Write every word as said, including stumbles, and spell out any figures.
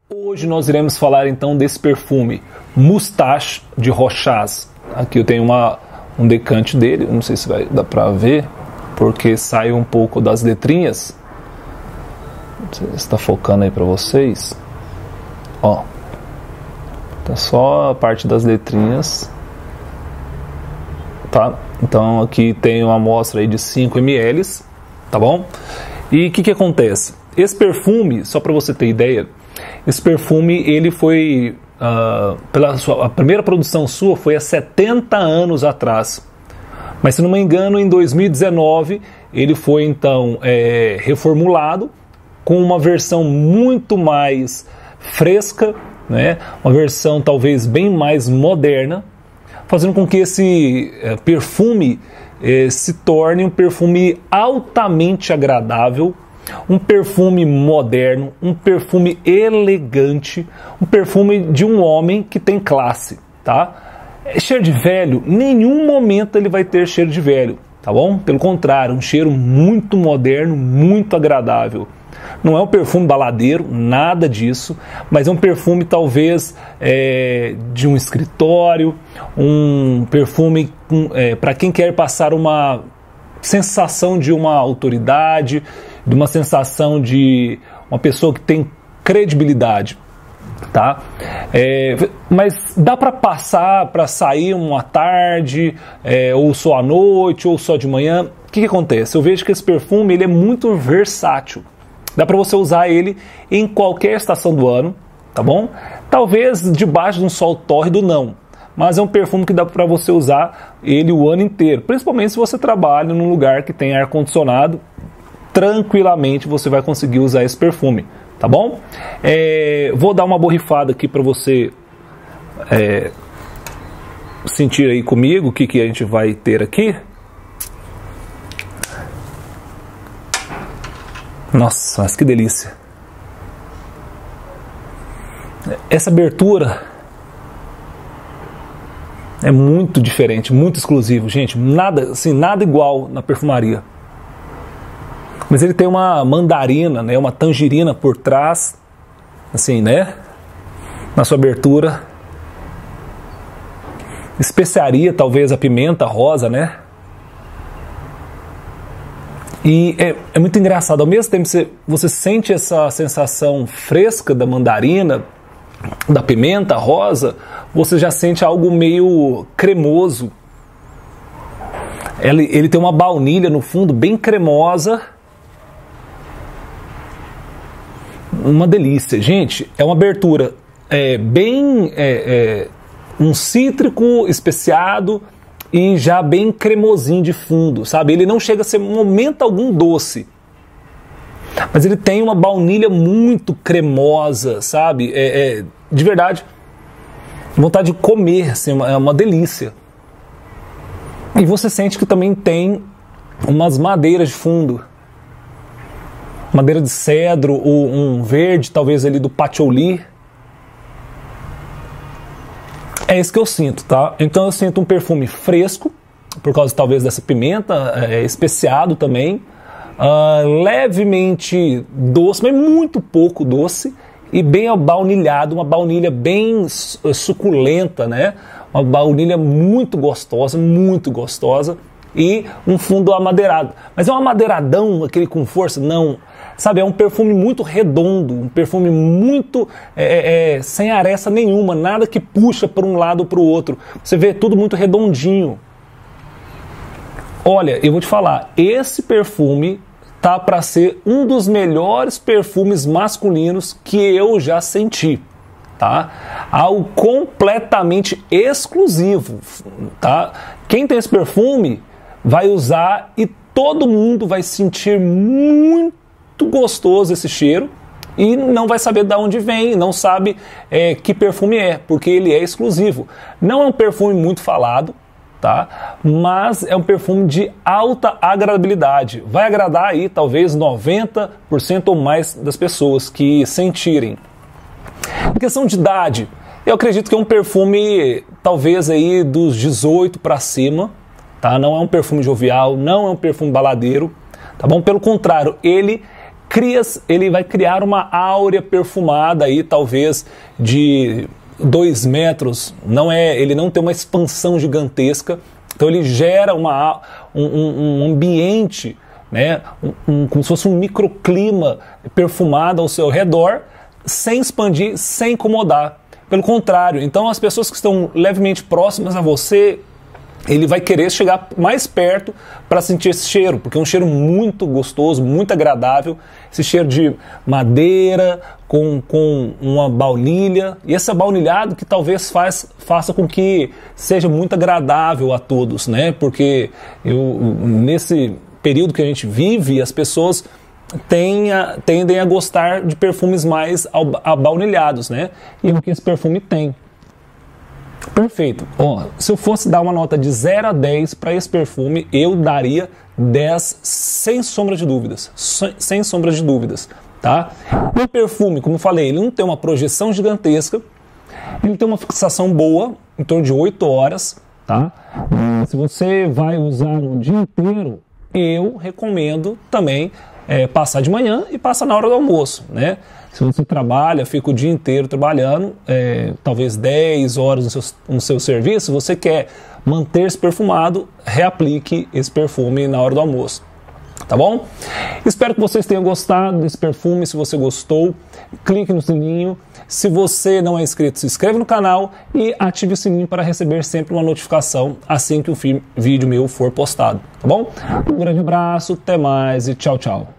Hoje nós iremos falar então desse perfume Moustache de Rochas. Aqui eu tenho uma, um decante dele, não sei se vai dar pra ver, porque sai um pouco das letrinhas. Não sei se está focando aí pra vocês. Ó, tá só a parte das letrinhas, tá? Então aqui tem uma amostra aí de cinco mililitros, tá bom? E o que que acontece? Esse perfume, só para você ter ideia, esse perfume ele foi uh, pela sua, a primeira produção sua foi há setenta anos atrás, mas se não me engano em dois mil e dezenove ele foi então é, reformulado com uma versão muito mais fresca, né? Uma versão talvez bem mais moderna, fazendo com que esse é, perfume é, se torne um perfume altamente agradável, um perfume moderno, um perfume elegante, um perfume de um homem que tem classe, tá? Cheiro de velho, nenhum momento ele vai ter cheiro de velho, tá bom? Pelo contrário, um cheiro muito moderno, muito agradável. Não é um perfume baladeiro, nada disso, mas é um perfume talvez é, de um escritório, um perfume é, para quem quer passar uma sensação de uma autoridade, de uma sensação de uma pessoa que tem credibilidade, tá? É, mas dá para passar, para sair uma tarde, é, ou só à noite, ou só de manhã. O que que acontece? Eu vejo que esse perfume ele é muito versátil. Dá para você usar ele em qualquer estação do ano, tá bom? Talvez debaixo de um sol tórrido não, mas é um perfume que dá para você usar ele o ano inteiro, principalmente se você trabalha num lugar que tem ar-condicionado. Tranquilamente você vai conseguir usar esse perfume, tá bom? É, vou dar uma borrifada aqui para você é, sentir aí comigo o que, que a gente vai ter aqui. Nossa, mas que delícia! Essa abertura é muito diferente, muito exclusivo, gente. Nada, assim, nada igual na perfumaria. Mas ele tem uma mandarina, né, uma tangerina por trás, assim, né, na sua abertura. Especiaria, talvez a pimenta rosa, né? E é, é muito engraçado, ao mesmo tempo que você, você sente essa sensação fresca da mandarina, da pimenta rosa, você já sente algo meio cremoso. Ele, ele tem uma baunilha no fundo, bem cremosa. Uma delícia, gente, é uma abertura é, bem, é, é, um cítrico especiado e já bem cremosinho de fundo, sabe? Ele não chega a ser, em momento algum, doce, mas ele tem uma baunilha muito cremosa, sabe? É, é, de verdade, vontade de comer, assim, é uma delícia. E você sente que também tem umas madeiras de fundo, madeira de cedro ou um verde, talvez ali do patchouli. É isso que eu sinto, tá? Então eu sinto um perfume fresco, por causa talvez dessa pimenta, é, especiado também, uh, levemente doce, mas muito pouco doce, e bem baunilhado, uma baunilha bem suculenta, né? Uma baunilha muito gostosa, muito gostosa, e um fundo amadeirado. Mas é um amadeiradão, aquele com força? Não. Sabe, é um perfume muito redondo, um perfume muito é, é, sem aresta nenhuma, nada que puxa para um lado ou para o outro. Você vê tudo muito redondinho. Olha, eu vou te falar, esse perfume tá para ser um dos melhores perfumes masculinos que eu já senti, tá? Algo completamente exclusivo, tá? Quem tem esse perfume vai usar e todo mundo vai sentir muito gostoso esse cheiro e não vai saber de onde vem, não sabe é, que perfume é, porque ele é exclusivo. Não é um perfume muito falado, tá? Mas é um perfume de alta agradabilidade. Vai agradar aí talvez noventa por cento ou mais das pessoas que sentirem. Em questão de idade, eu acredito que é um perfume talvez aí dos dezoito para cima, tá? Não é um perfume jovial, não é um perfume baladeiro, tá bom? Pelo contrário, ele cria, ele vai criar uma áurea perfumada aí, talvez de dois metros. Não é, ele não tem uma expansão gigantesca, então ele gera uma, um, um, um ambiente, né, um, um, como se fosse um microclima perfumado ao seu redor, sem expandir, sem incomodar. Pelo contrário, então as pessoas que estão levemente próximas a você, ele vai querer chegar mais perto para sentir esse cheiro, porque é um cheiro muito gostoso, muito agradável, esse cheiro de madeira com, com uma baunilha, e esse baunilhado que talvez faz, faça com que seja muito agradável a todos, né? Porque eu, nesse período que a gente vive, as pessoas têm a, tendem a gostar de perfumes mais abaunilhados, né? E o que esse perfume tem. Perfeito. Ó, se eu fosse dar uma nota de zero a dez para esse perfume, eu daria dez sem sombra de dúvidas. Sem sombra de dúvidas, tá? O perfume, como eu falei, ele não tem uma projeção gigantesca, ele tem uma fixação boa, em torno de oito horas, tá? Se você vai usar o dia inteiro, eu recomendo também é, passar de manhã e passar na hora do almoço, né? Se você trabalha, fica o dia inteiro trabalhando, é, talvez dez horas no seu, no seu serviço, você quer manter-se perfumado, reaplique esse perfume na hora do almoço. Tá bom? Espero que vocês tenham gostado desse perfume. Se você gostou, clique no sininho. Se você não é inscrito, se inscreva no canal e ative o sininho para receber sempre uma notificação assim que o vídeo meu for postado. Tá bom? Um grande abraço, até mais e tchau, tchau.